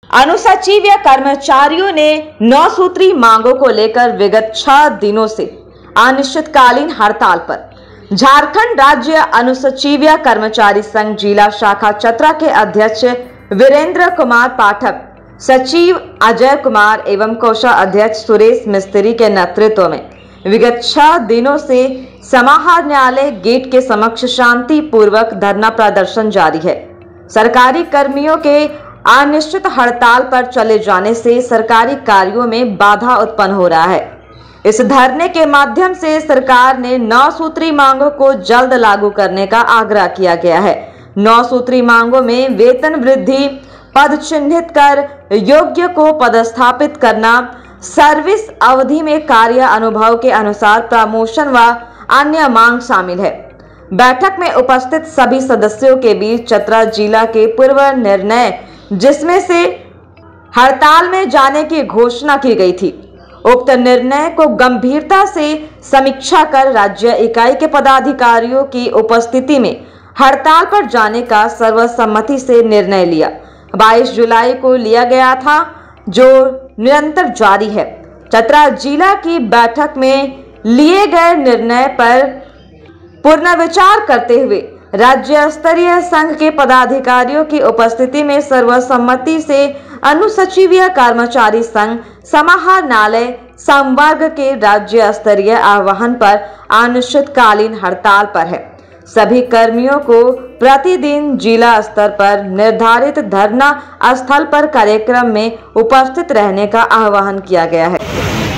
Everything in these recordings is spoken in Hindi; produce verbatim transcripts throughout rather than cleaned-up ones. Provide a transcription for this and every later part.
अनुसचिव या कर्मचारियों ने नौ सूत्री मांगों को लेकर विगत छह दिनों से अनिश्चितकालीन हड़ताल पर। झारखंड राज्य अनुसचिव या कर्मचारी संघ जिला शाखा चतरा के अध्यक्ष वीरेंद्र कुमार पाठक, सचिव अजय कुमार एवं कोषाध्यक्ष सुरेश मिस्त्री के नेतृत्व में विगत छह दिनों से समाहरणालय गेट के समक्ष शांति पूर्वक धरना प्रदर्शन जारी है। सरकारी कर्मियों के अनिश्चित हड़ताल पर चले जाने से सरकारी कार्यों में बाधा उत्पन्न हो रहा है। इस धरने के माध्यम से सरकार ने नौ सूत्री मांगों को जल्द लागू करने का आग्रह किया गया है। नौ सूत्री मांगों में वेतन वृद्धि, पद चिन्हित कर योग्य को पदस्थापित करना, सर्विस अवधि में कार्य अनुभव के अनुसार प्रमोशन व अन्य मांग शामिल है। बैठक में उपस्थित सभी सदस्यों के बीच चतरा जिला के पूर्व निर्णय जिसमें से हड़ताल में जाने की घोषणा की गई थी, उक्त निर्णय को गंभीरता से समीक्षा कर राज्य इकाई के पदाधिकारियों की उपस्थिति में हड़ताल पर जाने का सर्वसम्मति से निर्णय लिया। बाईस जुलाई को लिया गया था, जो निरंतर जारी है। चतरा जिला की बैठक में लिए गए निर्णय पर पुनर्विचार करते हुए राज्य स्तरीय संघ के पदाधिकारियों की उपस्थिति में सर्वसम्मति से अनुसचिव कर्मचारी संघ समाहरणालय संवर्ग के राज्य स्तरीय आह्वान पर अनिश्चितकालीन हड़ताल पर है। सभी कर्मियों को प्रतिदिन जिला स्तर पर निर्धारित धरना स्थल पर कार्यक्रम में उपस्थित रहने का आह्वान किया गया है।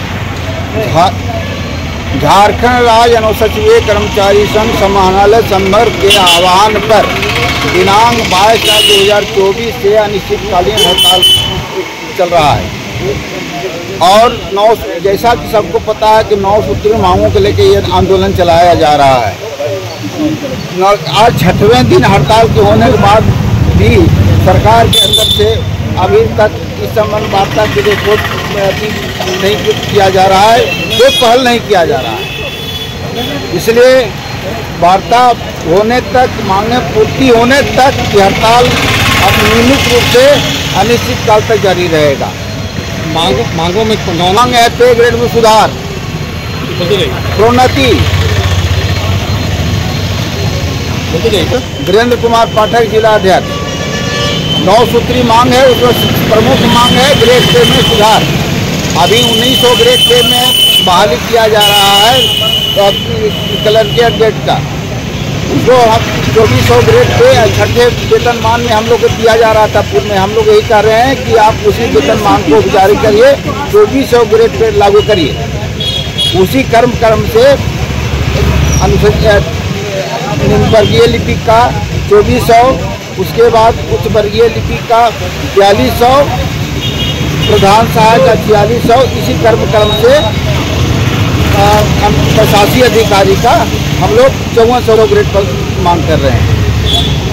झारखंड राज्य अनुसचिव कर्मचारी संघ समाहरणालय संवर्ग के आह्वान पर दिनांक बाईस चार दो हजार चौबीस से अनिश्चितकालीन हड़ताल चल रहा है और नौ जैसा कि सबको पता है कि नौ सूत्री मांगों को लेकर यह आंदोलन चलाया जा रहा है। आज छठवें दिन हड़ताल के होने के बाद भी सरकार के अंदर से अभी तक इस संबंध वार्ता की रिपोर्ट नहीं किया जा रहा है, कोई पहल नहीं किया जा रहा है। इसलिए वार्ता होने तक, मांगे पूर्ति होने तक ये हड़ताल अब नियमित रूप से अनिश्चित काल तक जारी रहेगा। मांगों मांगों में मांग है पे ग्रेड में सुधार, प्रोन्नति। वीरेंद्र कुमार पाठक जिला अध्यक्ष। नौ सूत्री मांग है, उसमें प्रमुख मांग है ग्रेड पे में सुधार। अभी उन्नीस सौ ग्रेड पे में बहाली किया जा रहा है तो क्लर्कियल ग्रेड का, जो हम चौबीस सौ ग्रेड पे छठे वेतनमान में हम लोग को दिया जा रहा था पूर्व में। हम लोग यही कह रहे हैं कि आप उसी वेतनमान को जारी करिए, चौबीस सौ ग्रेड पे लागू करिए। उसी कर्म कर्म से अनुसूचित वर्गीय लिपिक का चौबीस सौ, उसके बाद उच्च वर्गीय लिपिक का बयालीस सौ, प्रधान सहायक का छियालीस सौ, इसी कर्म कर्म से प्रशासकीय अधिकारी का हम लोग चौवन सौ ग्रेड पर मांग कर रहे हैं।